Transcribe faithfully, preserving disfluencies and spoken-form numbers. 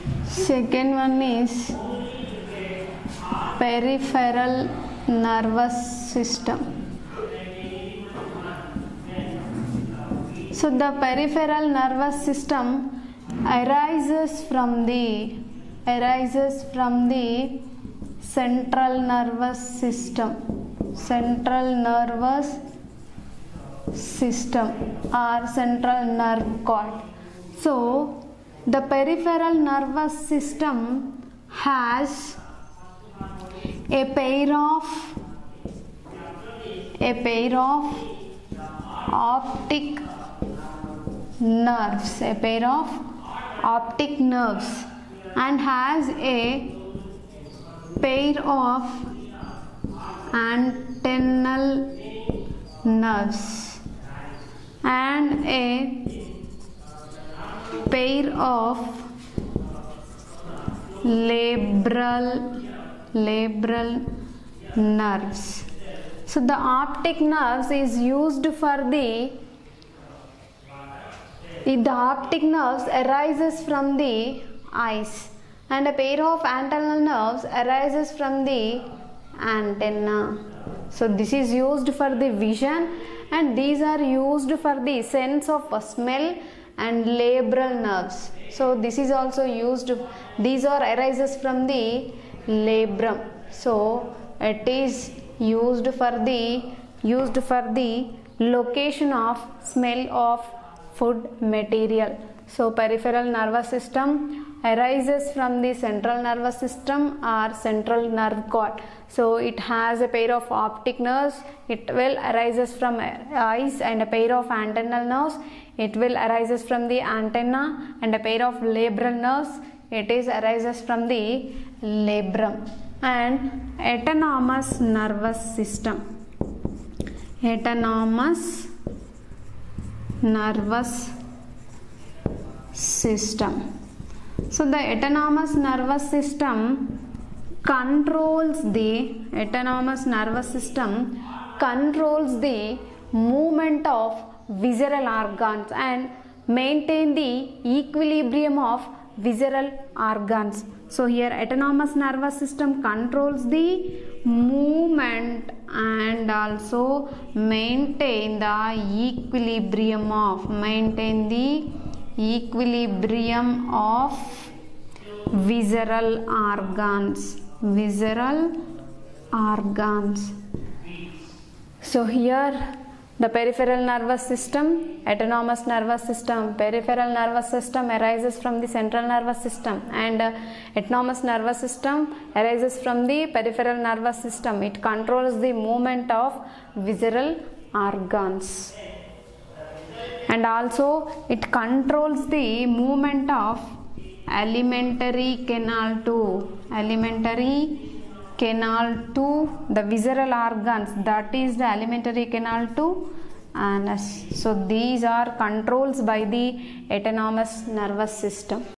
Second one is peripheral nervous system. So the peripheral nervous system arises from the arises from the central nervous system. Central nervous system or central nerve cord. So the peripheral nervous system has a pair of a pair of optic nerves, a pair of optic nerves, and has a pair of antennal nerves and a pair of labral labral nerves. So the optic nerves is used for the the optic nerves arises from the eyes, and a pair of antennal nerves arises from the antenna. So this is used for the vision, and these are used for the sense of smell and labral nerves. So this is also used, these are arises from the labrum. So it is used for the used for the location of smell of food material. So peripheral nervous system arises from the central nervous system or central nerve cord. So it has a pair of optic nerves, it will arises from eyes, and a pair of antennal nerves, it will arises from the antenna, and a pair of labral nerves, it is arises from the labrum. And autonomous nervous system, autonomous nervous system. So the autonomous nervous system controls the autonomous nervous system controls the movement of visceral organs and maintain the equilibrium of visceral organs. So here autonomous nervous system controls the movement and also maintain the equilibrium of maintain the equilibrium of visceral organs visceral organs. So here the peripheral nervous system, autonomous nervous system, peripheral nervous system arises from the central nervous system, and uh, autonomous nervous system arises from the peripheral nervous system. It controls the movement of visceral organs, and also it controls the movement of alimentary canal to alimentary canal to the visceral organs, that is the alimentary canal to anus. So these are controls by the autonomous nervous system.